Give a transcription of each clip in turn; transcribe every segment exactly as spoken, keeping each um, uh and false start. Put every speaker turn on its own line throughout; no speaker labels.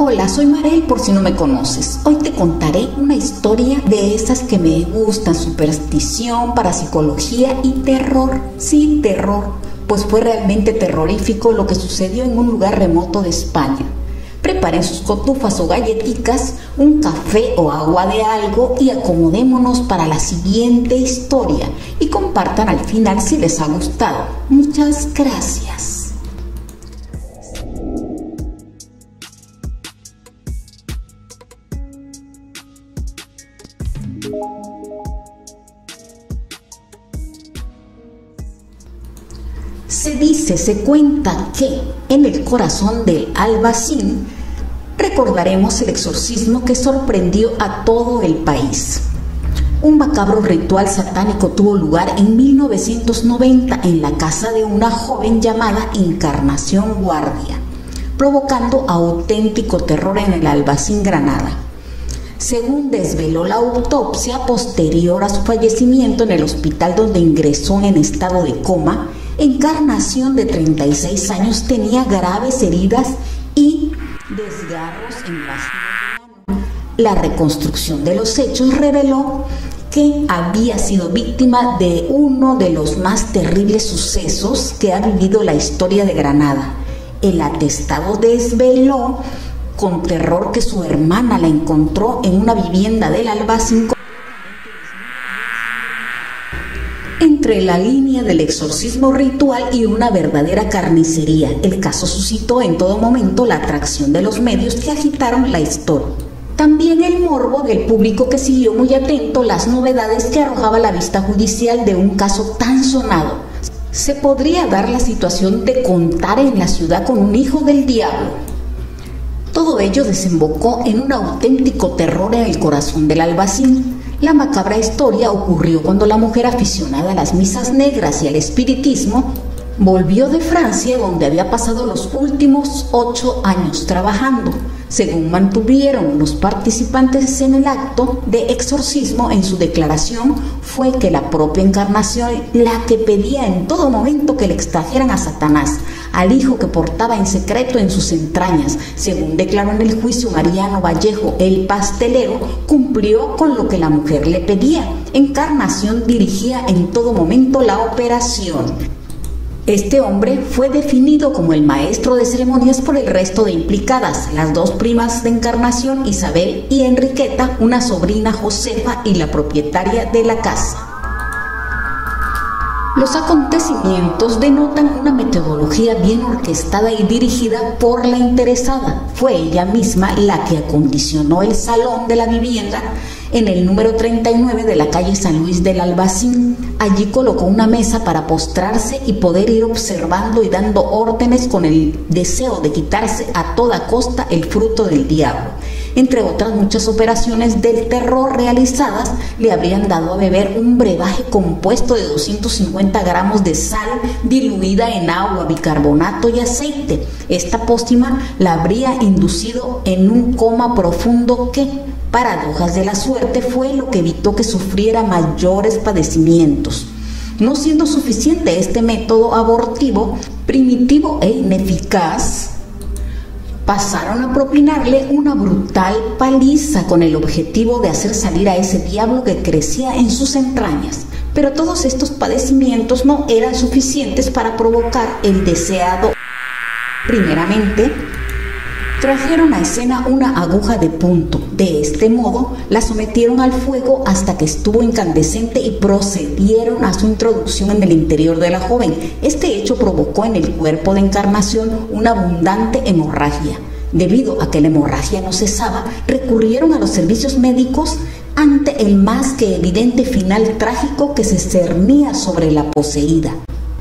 Hola, soy Marel por si no me conoces. Hoy te contaré una historia de esas que me gustan, superstición, parapsicología y terror. Sí, terror, pues fue realmente terrorífico lo que sucedió en un lugar remoto de España. Preparen sus cotufas o galletitas, un café o agua de algo y acomodémonos para la siguiente historia y compartan al final si les ha gustado. Muchas gracias. Se dice, se cuenta que en el corazón del Albaicín recordaremos el exorcismo que sorprendió a todo el país. Un macabro ritual satánico tuvo lugar en mil novecientos noventa en la casa de una joven llamada Encarnación Guardia, provocando auténtico terror en el Albaicín, Granada. Según desveló la autopsia posterior a su fallecimiento en el hospital donde ingresó en estado de coma, Encarnación, de treinta y seis años, tenía graves heridas y desgarros en las manos. La reconstrucción de los hechos reveló que había sido víctima de uno de los más terribles sucesos que ha vivido la historia de Granada. El atestado desveló con terror que su hermana la encontró en una vivienda del Albaicín entre la línea del exorcismo ritual y una verdadera carnicería. El caso suscitó en todo momento la atracción de los medios que agitaron la historia. También el morbo del público que siguió muy atento las novedades que arrojaba la vista judicial de un caso tan sonado. Se podría dar la situación de contar en la ciudad con un hijo del diablo. Todo ello desembocó en un auténtico terror en el corazón del Albaicín. La macabra historia ocurrió cuando la mujer aficionada a las misas negras y al espiritismo volvió de Francia, donde había pasado los últimos ocho años trabajando. Según mantuvieron los participantes en el acto de exorcismo, en su declaración fue que la propia Encarnación la que pedía en todo momento que le extrajeran a Satanás, al hijo que portaba en secreto en sus entrañas. Según declaró en el juicio Mariano Vallejo, el pastelero, cumplió con lo que la mujer le pedía. Encarnación dirigía en todo momento la operación. Este hombre fue definido como el maestro de ceremonias por el resto de implicadas, las dos primas de Encarnación, Isabel y Enriqueta, una sobrina, Josefa, y la propietaria de la casa. Los acontecimientos denotan una metodología bien orquestada y dirigida por la interesada. Fue ella misma la que acondicionó el salón de la vivienda en el número treinta y nueve de la calle San Luis del Albaicín. Allí colocó una mesa para postrarse y poder ir observando y dando órdenes con el deseo de quitarse a toda costa el fruto del diablo. Entre otras muchas operaciones del terror realizadas, le habrían dado a beber un brebaje compuesto de doscientos cincuenta gramos de sal diluida en agua, bicarbonato y aceite. Esta pócima la habría inducido en un coma profundo que, paradojas de la suerte, fue lo que evitó que sufriera mayores padecimientos. No siendo suficiente este método abortivo, primitivo e ineficaz, pasaron a propinarle una brutal paliza con el objetivo de hacer salir a ese diablo que crecía en sus entrañas. Pero todos estos padecimientos no eran suficientes para provocar el deseado. Primeramente, trajeron a escena una aguja de punto. De este modo, la sometieron al fuego hasta que estuvo incandescente y procedieron a su introducción en el interior de la joven. Este hecho provocó en el cuerpo de Encarnación una abundante hemorragia. Debido a que la hemorragia no cesaba, recurrieron a los servicios médicos ante el más que evidente final trágico que se cernía sobre la poseída.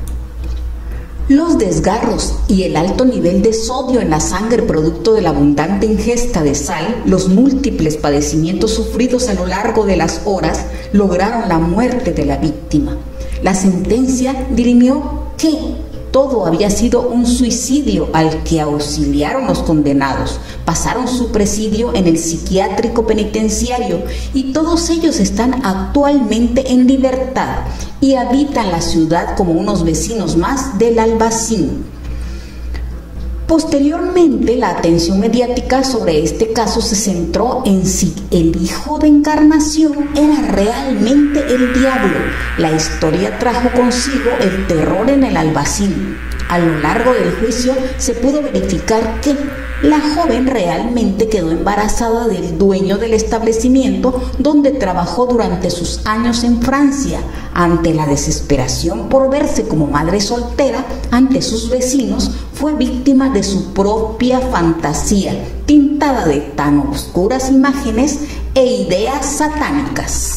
Los desgarros y el alto nivel de sodio en la sangre producto de la abundante ingesta de sal, los múltiples padecimientos sufridos a lo largo de las horas, lograron la muerte de la víctima. La sentencia dirimió que todo había sido un suicidio al que auxiliaron los condenados. Pasaron su presidio en el psiquiátrico penitenciario y todos ellos están actualmente en libertad y habitan la ciudad como unos vecinos más del Albaicín. Posteriormente, la atención mediática sobre este caso se centró en si el hijo de Encarnación era realmente el diablo. La historia trajo consigo el terror en el Albaicín. A lo largo del juicio se pudo verificar que la joven realmente quedó embarazada del dueño del establecimiento donde trabajó durante sus años en Francia. Ante la desesperación por verse como madre soltera ante sus vecinos, fue víctima de su propia fantasía, tintada de tan oscuras imágenes e ideas satánicas.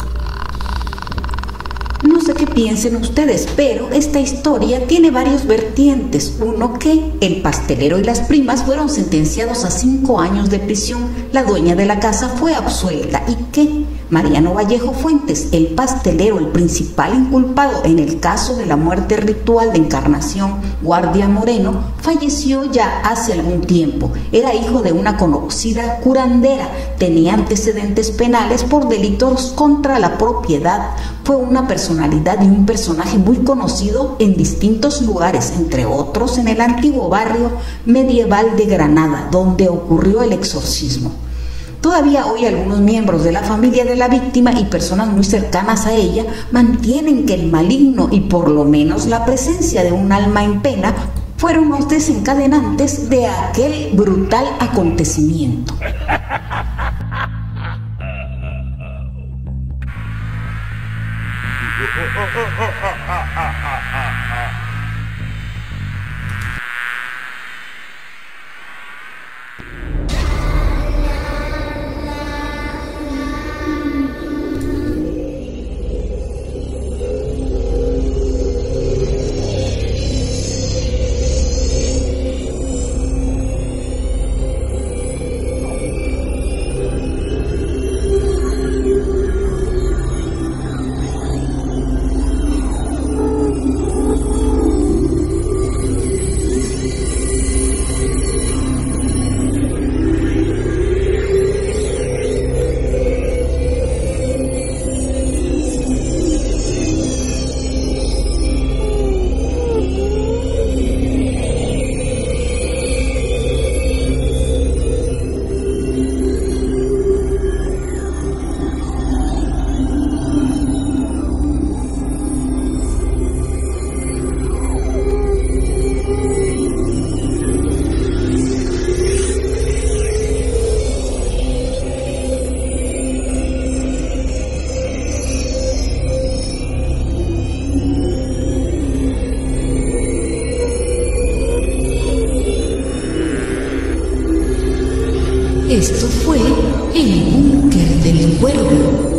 No sé qué piensen ustedes, pero esta historia tiene varios vertientes. Uno, que el pastelero y las primas fueron sentenciados a cinco años de prisión, la dueña de la casa fue absuelta, y que Mariano Vallejo Fuentes, el pastelero, el principal inculpado en el caso de la muerte ritual de Encarnación Guardia Moreno, falleció ya hace algún tiempo. Era hijo de una conocida curandera, tenía antecedentes penales por delitos contra la propiedad. Fue una personalidad y un personaje muy conocido en distintos lugares, entre otros en el antiguo barrio medieval de Granada, donde ocurrió el exorcismo. Todavía hoy algunos miembros de la familia de la víctima y personas muy cercanas a ella mantienen que el maligno y por lo menos la presencia de un alma en pena fueron los desencadenantes de aquel brutal acontecimiento. Esto fue El Búnker del Cuervo.